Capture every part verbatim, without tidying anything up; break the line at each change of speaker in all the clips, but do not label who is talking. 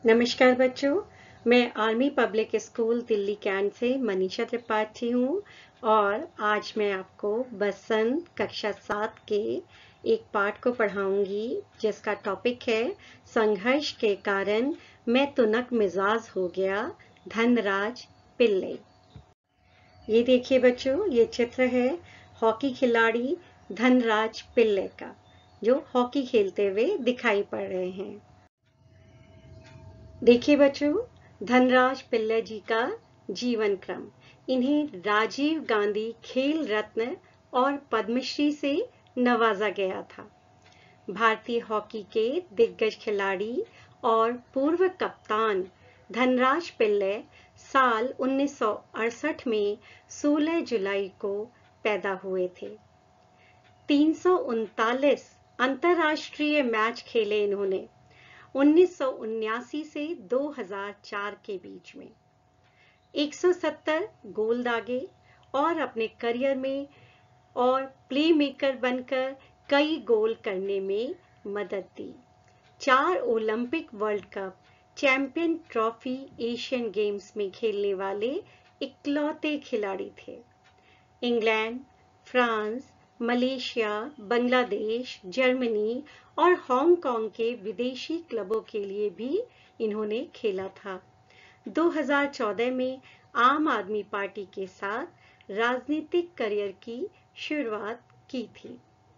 नमस्कार बच्चों, मैं army public school Delhi cantt से मनीषा त्रिपाठी हूँ और आज मैं आपको बसंत कक्षा सात के एक पाठ को पढ़ाऊंगी जिसका टॉपिक है संघर्ष के कारण मैं तुनक मिजाज हो गया, धनराज पिल्ले। ये देखिए बच्चों, ये चित्र है हॉकी खिलाड़ी धनराज पिल्ले का, जो हॉकी खेलते हुए दिखाई पड़ रहे हैं। देखिए बच्चों, धनराज पिल्ले जी का जीवन क्रम। इन्हें राजीव गांधी खेल रत्न और पद्मश्री से नवाजा गया था। भारतीय हॉकी के दिग्गज खिलाड़ी और पूर्व कप्तान धनराज पिल्ले साल उन्नीस सौ अड़सठ में सोलह जुलाई को पैदा हुए थे। तीन सौ उनतालीस अंतर्राष्ट्रीय मैच खेले इन्होंने उन्नीस सौ उन्यासी से दो हज़ार चार के बीच में। एक सौ सत्तर गोल दागे और अपने करियर में और प्लेमेकर बनकर कई गोल करने में मदद दी। चार Olympic world cup, champion trophy, Asian games में खेलने वाले इकलौते खिलाड़ी थे। England, France, Malaysia, Bangladesh, Germany और हांगकांग के विदेशी क्लबों के लिए भी इन्होंने खेला था। दो हज़ार चौदह में आम आदमी पार्टी के साथ राजनीतिक करियर की शुरुआत की थी।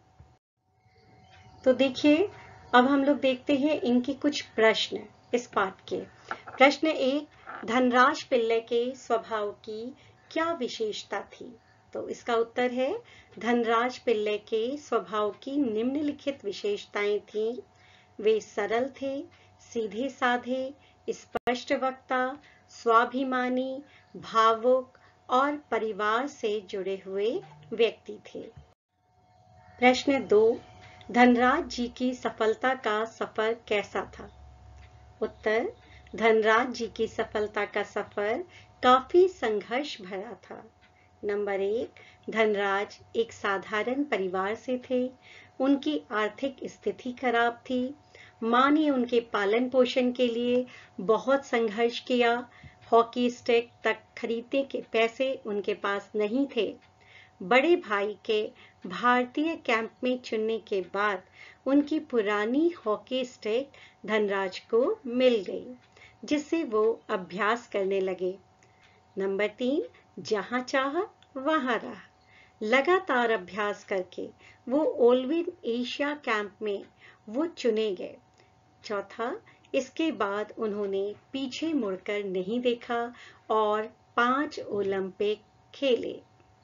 तो देखिए, अब हम लोग देखते हैं इनके कुछ प्रश्न इस पाठ के। प्रश्न एक, धनराज पिल्ले के स्वभाव की क्या विशेषता थी? तो इसका उत्तर है, धनराज पिल्ले के स्वभाव की निम्नलिखित विशेषताएं थीं। वे सरल थे, सीधे साधे, स्पष्ट वक्ता, स्वाभिमानी, भावुक और परिवार से जुड़े हुए व्यक्ति थे। प्रश्न दो, धनराज जी की सफलता का सफर कैसा था? उत्तर, धनराज जी की सफलता का सफर काफी संघर्ष भरा था। नंबर एक, धनराज एक साधारण परिवार से थे। उनकी आर्थिक स्थिति खराब थी। मां ने उनके पालन पोषण के लिए बहुत संघर्ष किया। हॉकी स्टिक तक खरीदने के पैसे उनके पास नहीं थे। बड़े भाई के भारतीय कैंप में चुनने के बाद उनकी पुरानी हॉकी स्टिक धनराज को मिल गई, जिससे वो अभ्यास करने लगे। नंबर तीन, जहां चाहा वहां रहा। लगातार अभ्यास करके वो ओलविन एशिया कैंप में वो चुने गए। चौथा, इसके बाद उन्होंने पीछे मुड़कर नहीं देखा और पांच ओलंपिक खेले।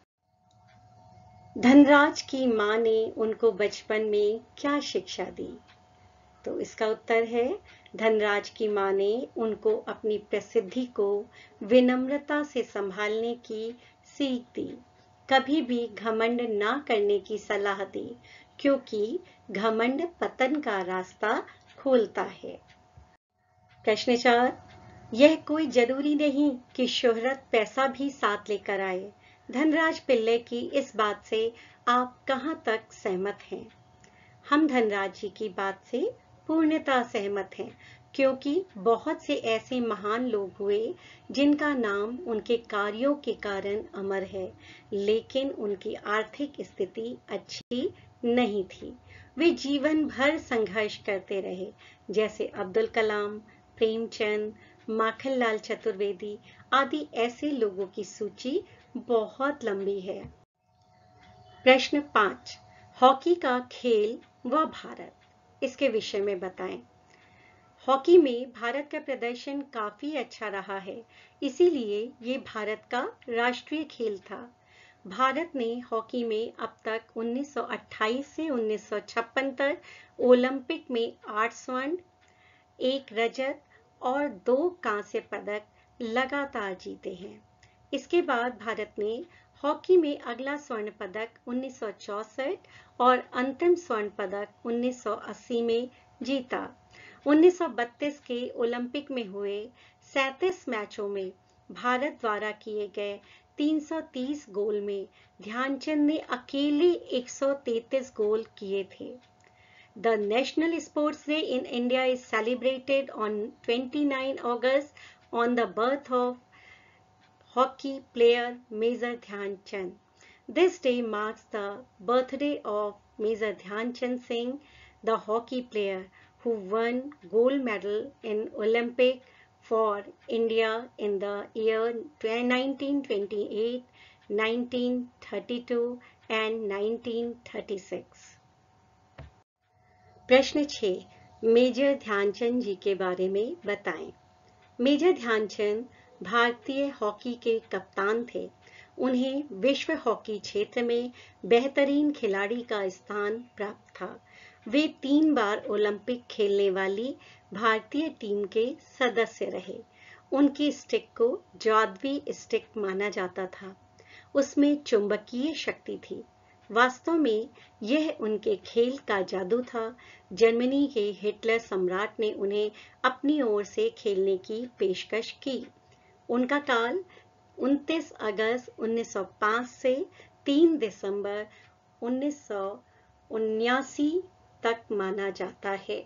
धनराज की मां ने उनको बचपन में क्या शिक्षा दी? तो इसका उत्तर है, धनराज की मां ने उनको अपनी प्रसिद्धि को विनम्रता से संभालने की सीख दी। कभी भी घमंड ना करने की सलाह दी, क्योंकि घमंड पतन का रास्ता खोलता है। प्रश्न चार, यह कोई जरूरी नहीं कि शोहरत पैसा भी साथ लेकर आए। धनराज पिल्ले की इस बात से आप कहां तक सहमत हैं? हम धनराज जी की बात से पूर्णतः सहमत हैं, क्योंकि बहुत से ऐसे महान लोग हुए जिनका नाम उनके कार्यों के कारण अमर है, लेकिन उनकी आर्थिक स्थिति अच्छी नहीं थी। वे जीवन भर संघर्ष करते रहे, जैसे अब्दुल कलाम, प्रेमचंद, माखनलाल चतुर्वेदी आदि ऐसे लोगों की सूची बहुत लंबी है। प्रश्न पांच, हॉकी का खेल व भारत, इसके विषय में बताएं। हॉकी में भारत का प्रदर्शन काफी अच्छा रहा है, इसीलिए ये भारत का राष्ट्रीय खेल था। भारत ने हॉकी में अब तक उन्नीस सौ अट्ठाईस से उन्नीस सौ छप्पन तक ओलंपिक में आठ स्वर्ण, एक रजत और दो कांस्य पदक लगातार जीते हैं। इसके बाद भारत ने हॉकी में अगला स्वर्ण पदक उन्नीस सौ चौसठ और अंतिम स्वर्ण पदक उन्नीस सौ अस्सी में जीता। उन्नीस सौ बत्तीस के ओलंपिक में हुए सैंतीस मैचों में भारत द्वारा किए गए तीन सौ तीस गोल में ध्यानचंद ने अकेले एक सौ तैंतीस गोल किए थे। The National Sports Day in India is celebrated on twenty-ninth August on the birth of hockey player Major Dhyan Chand. This day marks the birthday of Major Dhyan Chand Singh, the hockey player who won gold medal in Olympic for India in the year nineteen twenty-eight, nineteen thirty-two and nineteen thirty-six. प्रश्न छह, major Dhyanchand जी के बारे में बताएं। Major Dhyanchand भारतीय hockey के कप्तान थे। उन्हें विश्व हॉकी क्षेत्र में बेहतरीन खिलाड़ी का स्थान प्राप्त था। वे तीन बार ओलंपिक खेलने वाली भारतीय टीम के सदस्य रहे। उनकी स्टिक को जादुई स्टिक माना जाता था। उसमें चुंबकीय शक्ति थी। वास्तव में यह उनके खेल का जादू था। जर्मनी के हिटलर सम्राट ने उन्हें अपनी ओर से खेलने की पेशकश की। उनका काल उनतीस अगस्त उन्नीस सौ पाँच से तीन दिसंबर उन्नीस सौ उन्यासी तक माना जाता है।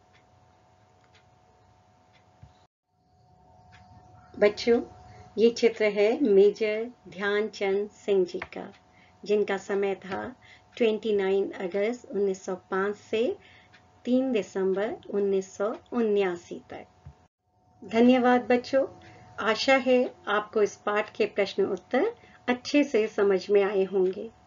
बच्चों, ये चित्र है मेजर ध्यानचंद सिंह जी का, जिनका समय था उनतीस अगस्त उन्नीस सौ पाँच से तीन दिसंबर उन्नीस सौ उन्यासी तक। धन्यवाद बच्चों। आशा है आपको इस पाठ के प्रश्न उत्तर अच्छे से समझ में आए होंगे।